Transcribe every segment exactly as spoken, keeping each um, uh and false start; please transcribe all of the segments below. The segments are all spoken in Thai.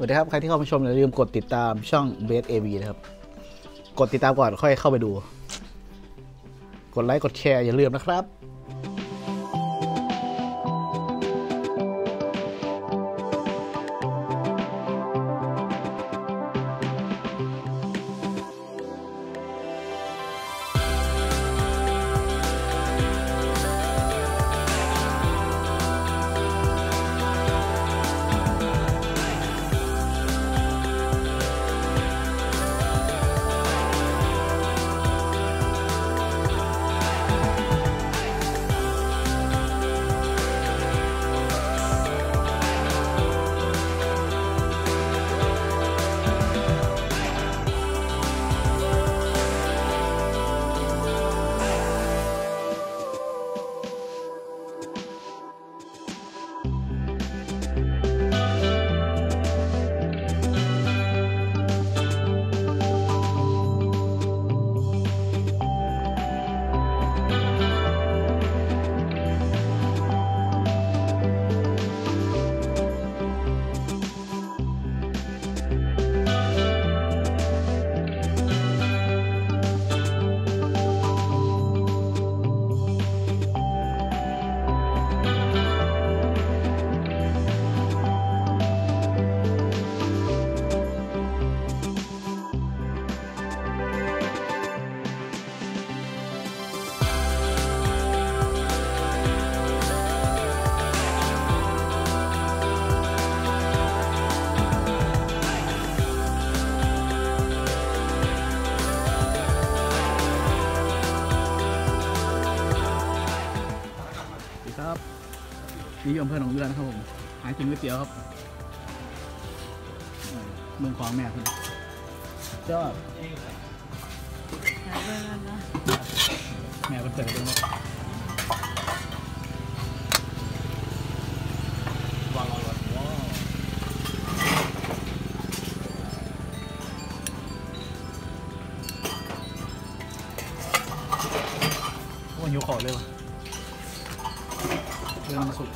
วัสดีครับใครที่เข้ามาชมอย่าลืมกดติดตามช่อง เบส เอ วี นะครับกดติดตามก่อนค่อยเข้าไปดูกดไลค์กดแชร์อย่าลืมนะครับครับนี่อำเภอหนองเรือนะครับผมหากินก๋วยเตี๋ยวครับเมืองของแม่คุณยอดแม่คุณเปิดด้วยนะวางเอาไว้ว้าวโอ้ยหิวขอเลยวะเรื่องสุด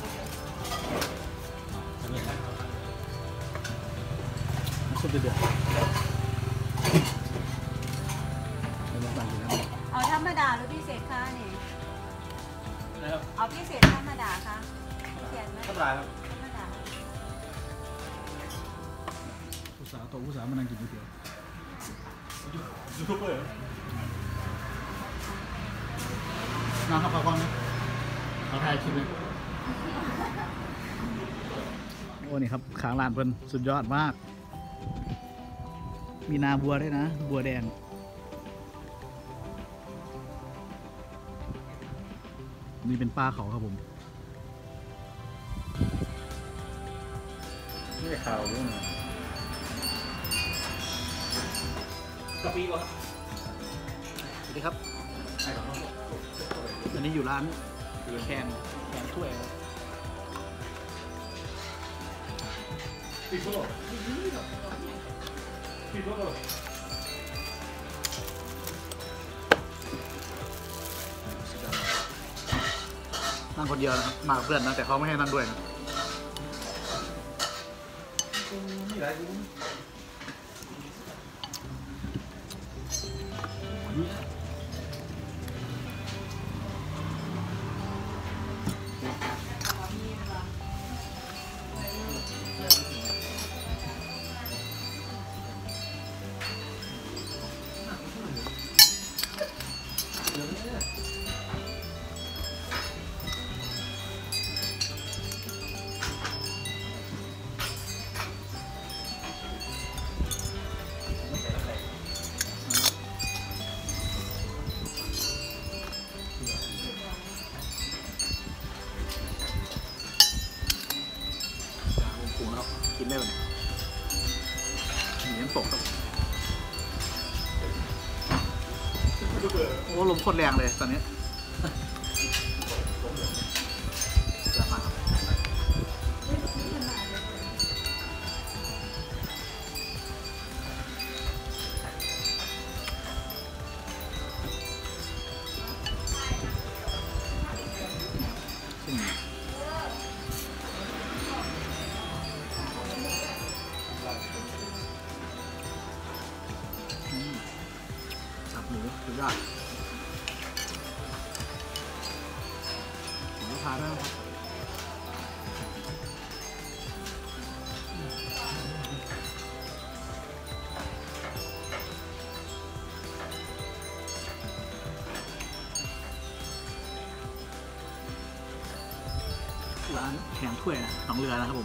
สุดเดือดเอาธรรมดาหรือพิเศษคะนี่เอาพิเศษธรรมดาคะเขียนไหมธรรมดาครับธรรมดาอุตสาหตัวอุตสาหมานั่งกินก๋วยเตี๋ยวยูทูบเบอร์น้ำข้าวกล้องนี่เราถ่ายคลิปเลยโอ้นี่ครับขางร้านเพิ่นสุดยอดมากมีนาบัวด้วยนะบัวแดงนี่เป็นป้าเขาครับผมนี่ข่าวด้วยนะกะปิวะสวัสดีครับอันนี้อยู่ร้านแคนแคนถ้วยนั่งคนเดียวนะมากับเพื่อนนะแต่เขาไม่ให้นั่งด้วยนะกินได้ไหมเหนียวตกครับโอ้ลมโคตรแรงเลยตอนนี้ยอดลูกค้าด้วยครับร้านแขงถ้วยนะหนองเรือนะครับผม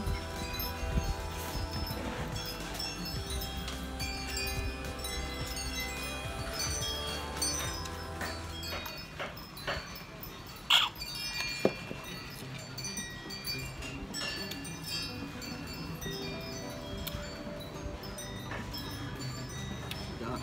ยอด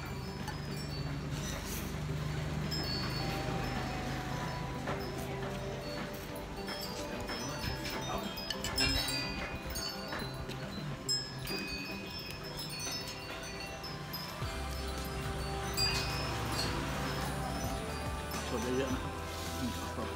สดเยอะๆนะครับนี่ครับ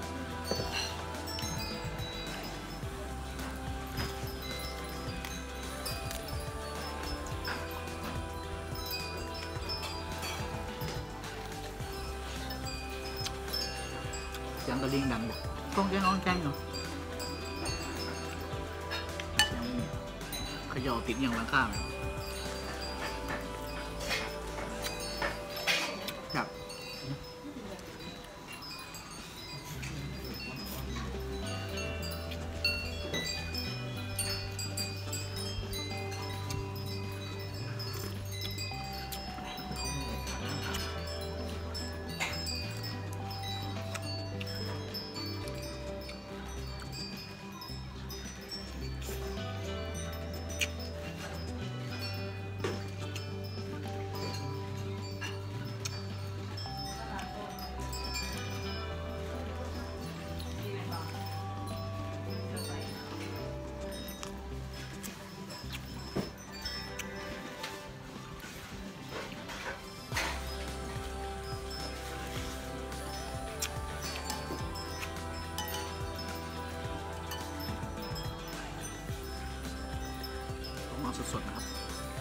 เสียงกระดิ่งดังบอกก้องแจ้งก้องแจ้งอยู่ยังมีเขย่าติดอย่างหลังข้างครับสดๆนะครับ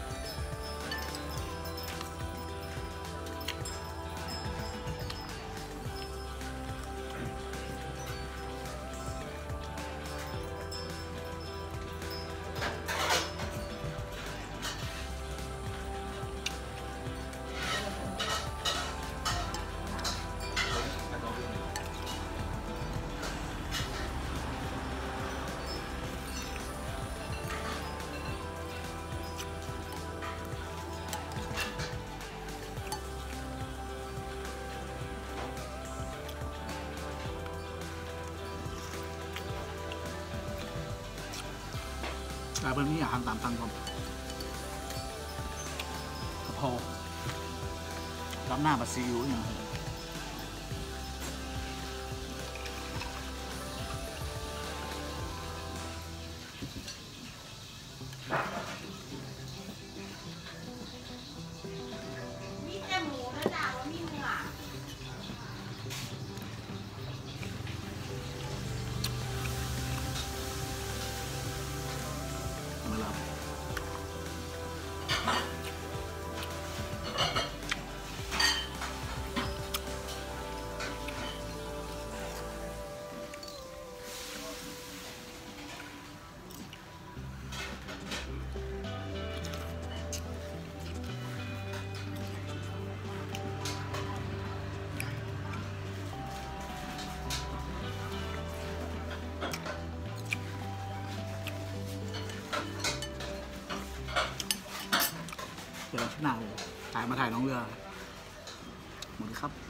แต่เป็นนี่อาหารตามสั่งครับกะเพรารับหน้าบัดซีอิ๊วอย่างไรมีแต่หมูนะจ๊ะว่ามีเนื้อมาแล้วเจอหน้าเลยถ่ายมาถ่ายน้องเรือหมดครับ